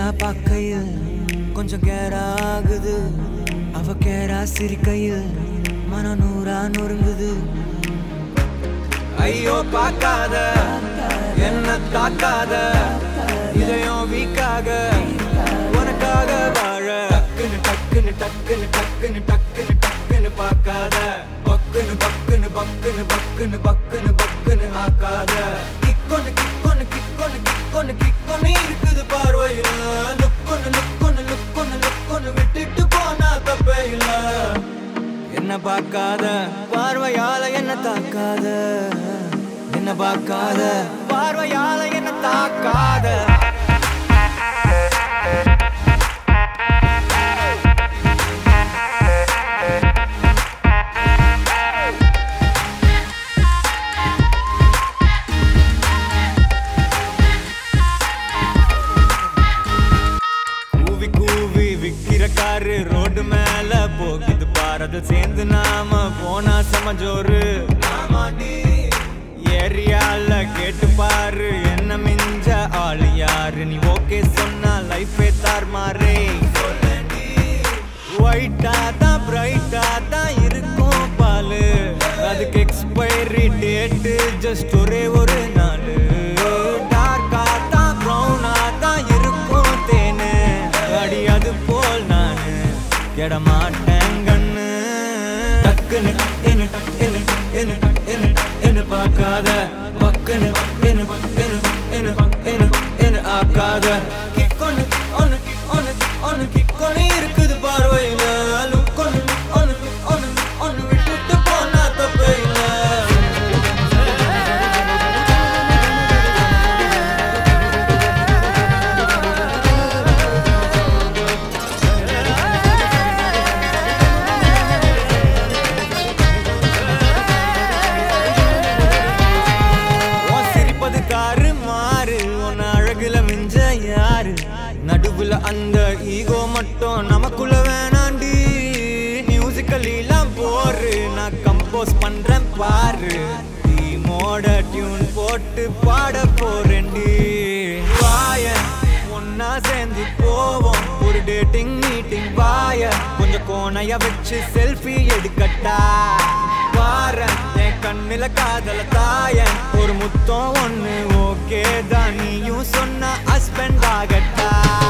நேரா பார்க்கையில் கொஞ்சம் கேரா ஆகுது. அவ கேரா சிரிக்கையில் மனம் நூறா நொறுங்குது. ஐயோ பார்க்காத என்ன தாக்காத இதயம் வீக்காக உனக்காக வாழ. டக்குன்னு டக்குன்னு டக்குன்னு டக்குன்னு டக்குன்னு டக்குன்னு பார்க்காத. பக்குன்னு பக்குன்னு பக்குன்னு பக்குன்னு பக்குன்னு பக்குன்னு ஆக்காத. கிக்கொன்னு கிக்கொன்னு கிக்கொன்னு கிக்கொன்னு கிக்கொன்னு இருக்குது பார்வையில. லுக்கொன்னு லுக்கொன்னு லுக்கொன்னு லுக்கொன்னு விட்டுட்டு போனா தப்பே இல்ல. என்ன பார்க்காத பார்வையால என்ன தாக்காத. என்ன பார்க்காத பார்வையால என்ன தாக்காத. கூவி கூவி விக்கிற காரு ரோடு மேல போகுது பாரத சேர்ந்து நாம போனா சமஜோரு. ஏரியால கேட்டு பாரு என்ன மிஞ்ச ஆளு யாரு. நீ ஓகே சொன்னா லைஃபே தார்மாரே. ஒயிட்டா தான் பிரைட்டா தான் இருக்கும் பாலு. அதுக்கு எக்ஸ்பைரி டேட்டு ஜஸ்ட் ஒரே ஒரு நாள். டார்க்கா தான் ப்ரௌனா தான் இருக்கும் தேனு. அடி அது போல் நானு கெட மாட்டேன் கண்ணு. டக்குன்னு என்ன என்ன என்ன என்ன என்ன பார்க்காத. பக்குன்னு என்ன என்ன என்ன என்ன என்ன ஆக்காத. கிக்கொன்னு ஒன்னு ஒன்னு ஒன்னு கிக்கொன்னு இருக்குது பார்வையில. லுக்கொன்னு ஒன்னு ஒன்னு ஒன்னு விட்டுட்டு போனா தப்பே இல்ல. நடுவுல அந்த ஈகோ மட்டும் நமக்குள்ள வேணாண்டி. மியூசிக்கல்லாம் போரு நான் கம்போஸ் பண்றேன் பாரு. டீமோட டியூன் போட்டு பாட போறேன்டி. வாய ஒன்னா சேர்ந்து போவோம் ஒரு டேட்டிங் மீட்டிங். வாய கொஞ்சம் கோணைய வச்சு செல்ஃபி எடுக்கட்டா. பாரேன் என் கண்ணுல காதல தாயன் ஒரு முத்தம் ஒண்ணு ஓகே தான். நீயும் சொன்ன ஹஸ்பண்ட் ஆகட்டா.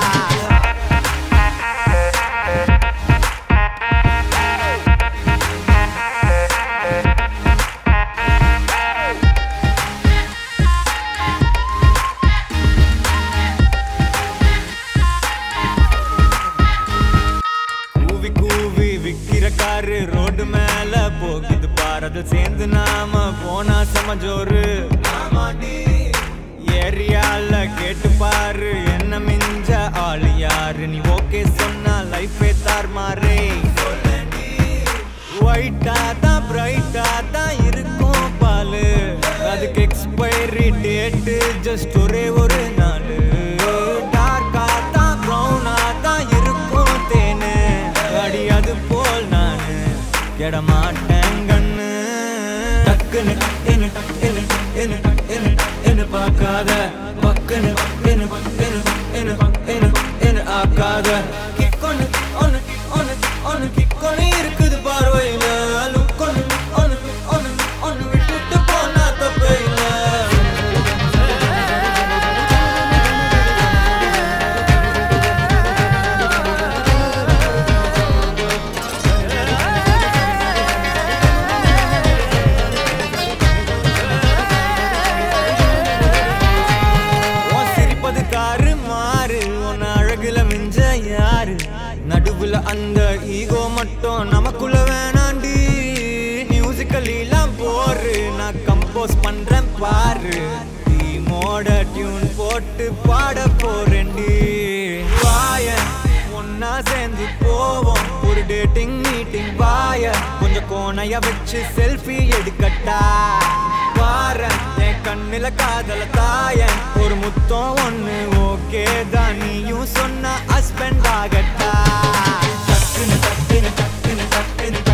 கூவி கூவி விக்கிற காரு ரோடு மேல போகுது பாரத சேர்ந்து நாம போனா சமஜோரு. ஏரியால கேட்டு பாரு என்ன மிஞ்ச ஆளு யாரு. நீ ஓகே சொன்னா லைஃபே தார்மாரே. ஒயிட்டா தான் பிரைட்டா தான் இருக்கும் பாலு. அதுக்கு எக்ஸ்பைரி டேட்டு ஜஸ்ட் ஒரே ஒரு நாள். டார்க்கா தான் ப்ரௌனா தான் இருக்கும் தேனு. அடி அது போல் நானு கெட மாட்டேன் கண்ணு. டக்குன்னு என்ன என்ன என்ன என்ன என்ன பார்க்காத. பக்குன்னு என்ன என்ன என்ன என்ன என்ன ஆக்காத. கிக்கொன்னு ஒன்னு ஒன்னு ஒன்னு கிக்கொன்னு இருக்குது பார்வையில. லுக்கொன்னு ஒன்னு ஒன்னு ஒன்னு விட்டுட்டு போனா தப்பே இல்ல. நடுவுல அந்த ஈகோ மட்டும் நமக்குள்ள வேணாண்டி. மியூசிக்கல்லாம் போரு நான் கம்போஸ் பண்றேன் பாரு. டீமோட டியூன் போட்டு பாட போறேன்டி. வாய ஒன்னா சேர்ந்து போவோம் ஒரு டேட்டிங் மீட்டிங். வாய கொஞ்சம் கோணைய வச்சு செல்ஃபி எடுக்கட்டா. பாரேன் என் கண்ணுல காதல தாயன் ஒரு முத்தம் ஒண்ணு ஓகே தான். நீயும் சொன்ன ஹஸ்பண்ட் ஆகட்டா. டக்குன்னு டக்குன்னு டக்குன்னு டக்குன்னு